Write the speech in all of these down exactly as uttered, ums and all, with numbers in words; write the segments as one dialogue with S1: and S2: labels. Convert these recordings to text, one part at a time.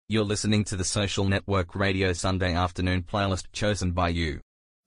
S1: You're listening to the Social Network Radio Sunday afternoon playlist chosen by you.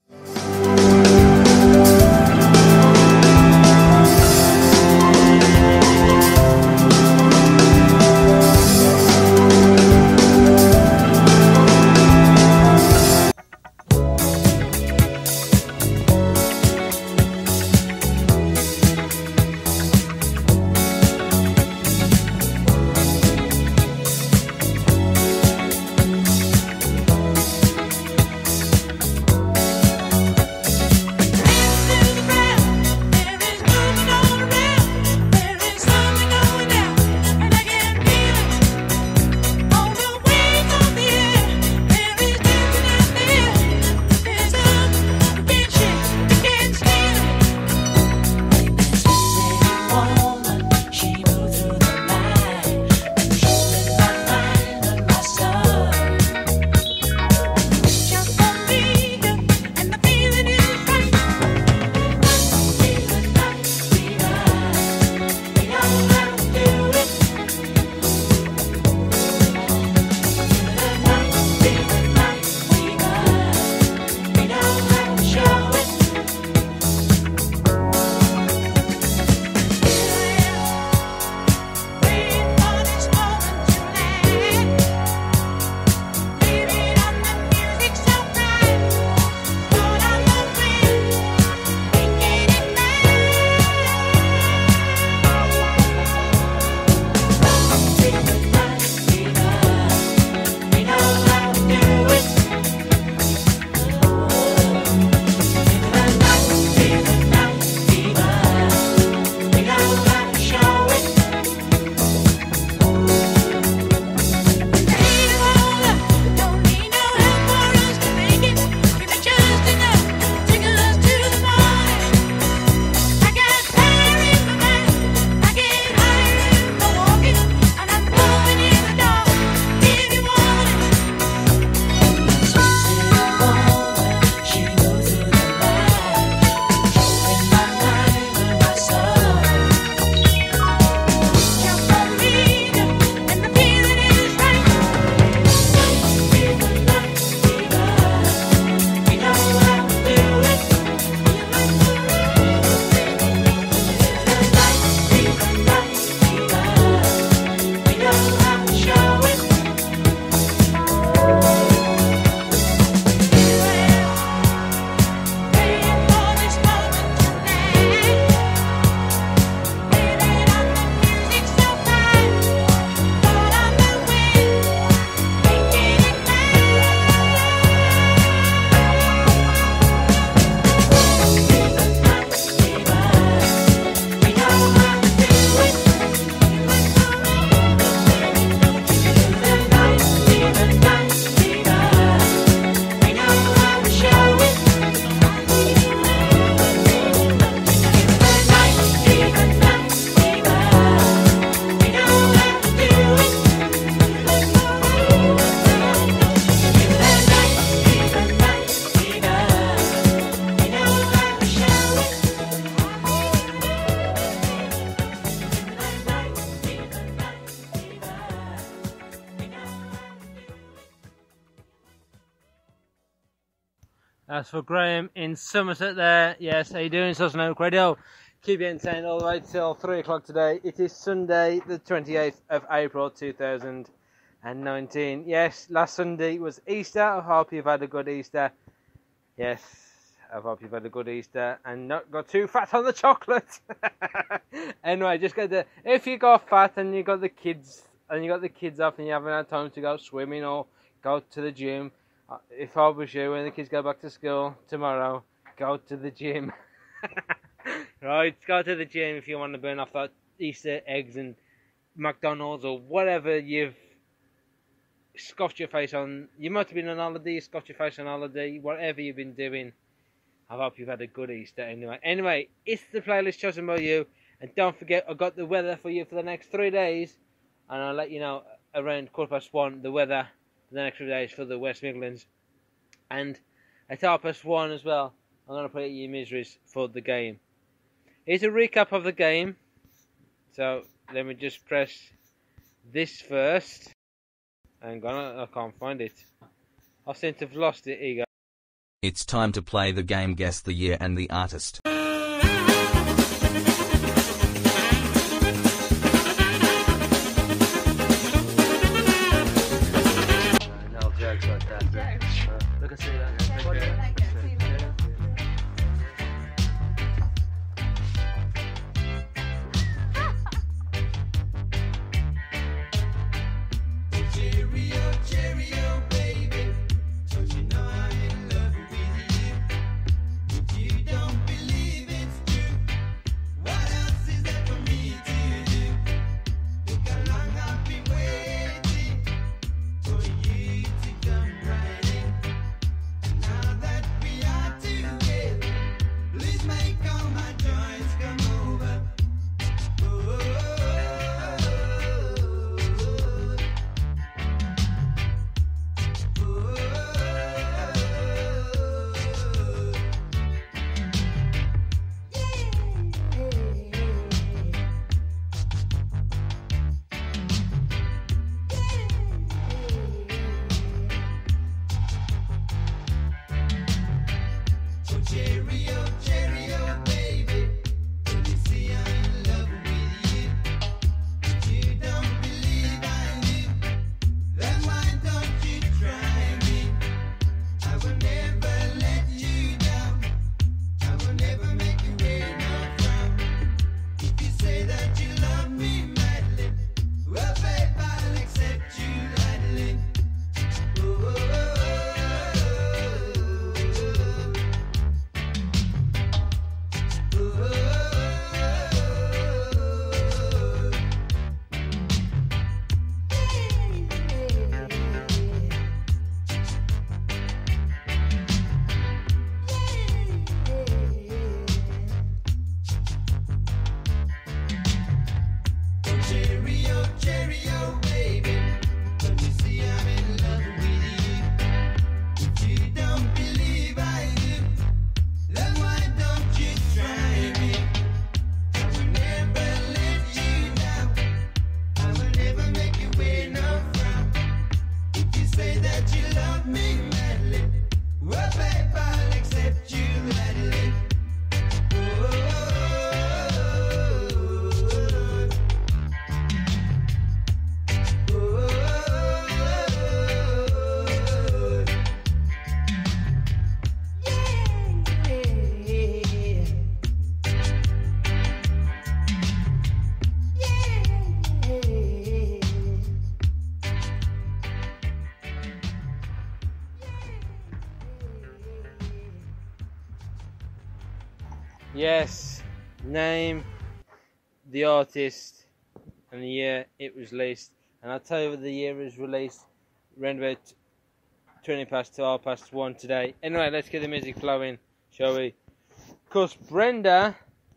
S2: That's for Graham in Somerset there. Yes, how you doing, Social Network Radio? Keep you entertained all the way till three o'clock today. It is Sunday, the twenty-eighth of April, two thousand nineteen. Yes, last Sunday was Easter. I hope you've had a good Easter. Yes, I hope you've had a good Easter and not got too fat on the chocolate. Anyway, just get the, if you got fat and you got the kids, and you got the kids off and you haven't had time to go swimming or go to the gym, if I was you, when the kids go back to school tomorrow, go to the gym. Right, go to the gym if you want to burn off that Easter eggs and McDonald's or whatever you've scuffed your face on. You might have been on holiday, scuffed your face on holiday, whatever you've been doing. I hope you've had a good Easter anyway. Anyway, it's the playlist chosen by you. And don't forget, I've got the weather for you for the next three days. And I'll let you know around quarter past one the weather for the next three days for the West Midlands. And at half past one as well, I'm going to play you miseries for the game. Here's a recap of the game. So let me just press this first. Hang on, I can't find it. I seem to have lost it. Here you go.
S1: It's time to play the game Guess the Year and the Artist.
S2: No jokes like that. Uh, look and see that. Okay. Yes, name, the artist, and the year it was released. And I'll tell you what the year it was released around about twenty past two, half past one today. Anyway, let's get the music flowing, shall we? Because Brenda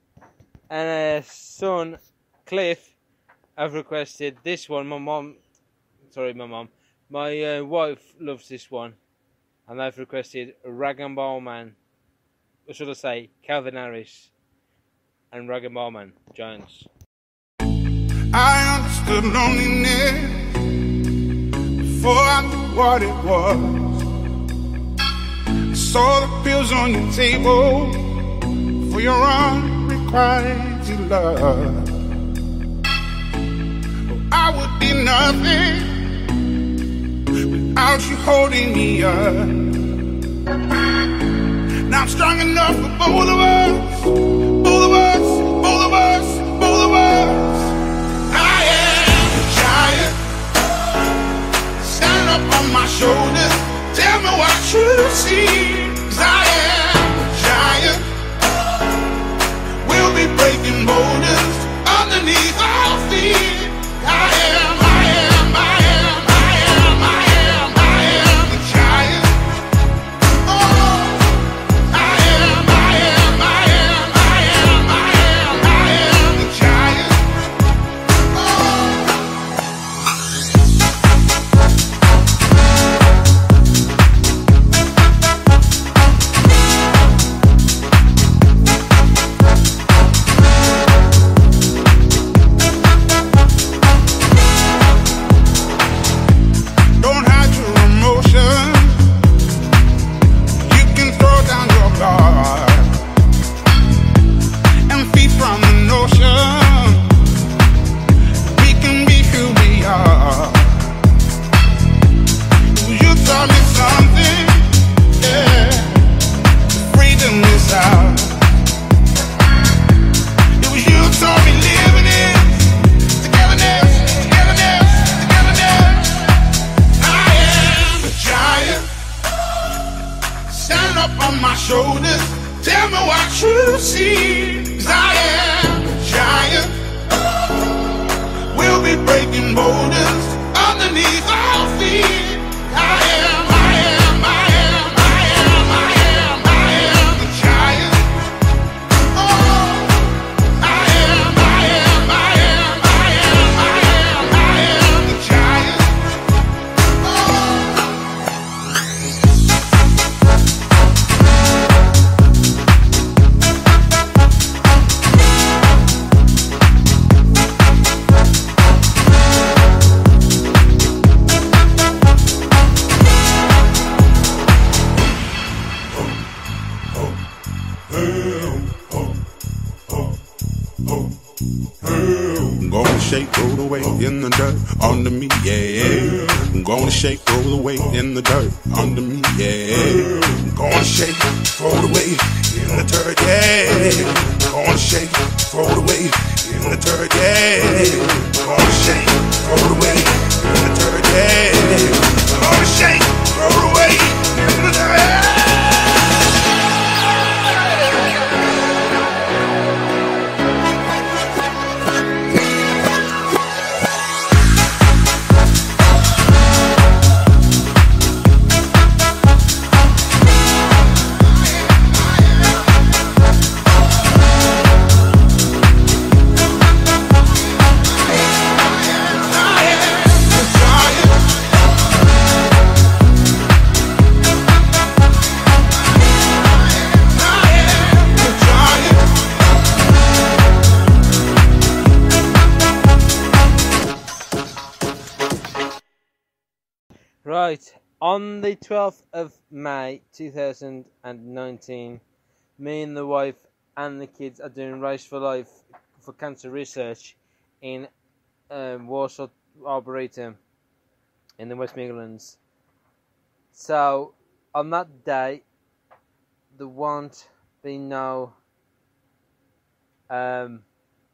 S2: and her son Cliff have requested this one. My mom, sorry, my mom, my uh, wife loves this one, and they've requested Rag and Bone Man. Or should I say, Calvin Harris and Rag and Bone Man Jones.
S3: I understood loneliness before I knew what it was. I saw the pills on your table for your unrequited love. Oh, I would be nothing without you holding me up. Now I'm strong enough for both of us, both of us, both of us, both of us. I am a giant. Stand up on my shoulders, tell me what you see. 'Cause I am a giant. We'll be breaking boulders underneath our feet. I am, I am, I am, I am, I am, I am a giant. Oh, I am, I am, I am, I I'm gonna shake, roll away in the dirt under me, yeah. I'm gonna shake, roll away in the dirt under me, yeah. I'm gonna shake, throw it away in the dirt, yeah. I'm gonna shake, throw it away in the dirt, yeah. I'm gonna shake, throw it away in the dirt, yeah. I'm gonna shake, throw it away in the dirt.
S2: Right, on the twelfth of May two thousand nineteen, me and the wife and the kids are doing Race for Life for cancer research in um, Warsaw Arboretum in the West Midlands. So, on that day, there won't be no um,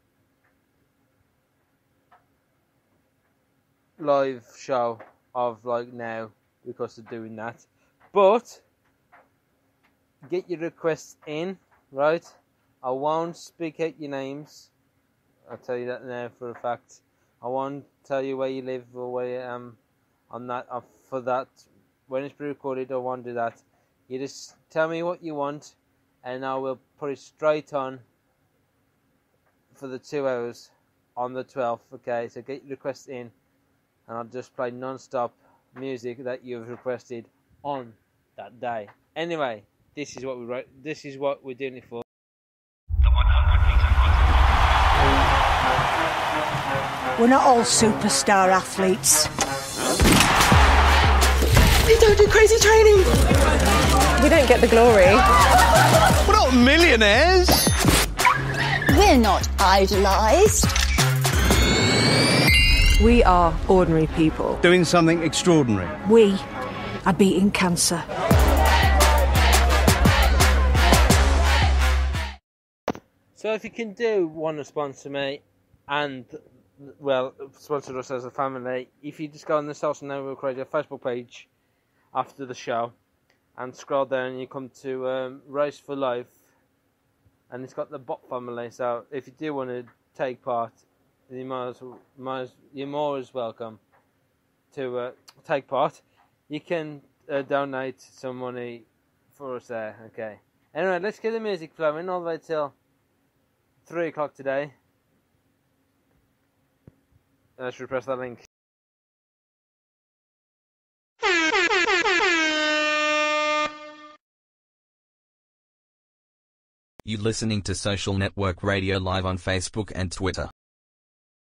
S2: live show of like now because of doing that, but get your requests in, right? I won't speak out your names. I'll tell you that now for a fact. I won't tell you where you live or where you am. I'm not uh, for that. When it's pre-recorded, I won't do that. You just tell me what you want, and I will put it straight on for the two hours on the twelfth. Okay, so get your requests in. And I'll just play non-stop music that you've requested on that day. Anyway, this is what we wrote. This is what we're doing it for.
S4: We're not all superstar athletes.
S5: We don't do crazy training.
S6: We don't get the glory.
S7: We're not millionaires.
S4: We're not idolised.
S6: We are ordinary people.
S7: Doing something extraordinary.
S4: We are beating cancer.
S2: So if you can do want to sponsor me and, well, sponsor us as a family, if you just go on the Social Network Radio Facebook page after the show and scroll down and you come to um, Race for Life, and it's got the bot family. So if you do want to take part, you're more, more, you're more as welcome to uh, take part. You can uh, donate some money for us there, okay. Anyway, let's get the music flowing all the way till three o'clock today. Let's repress that link.
S1: You listening to Social Network Radio live on Facebook and Twitter.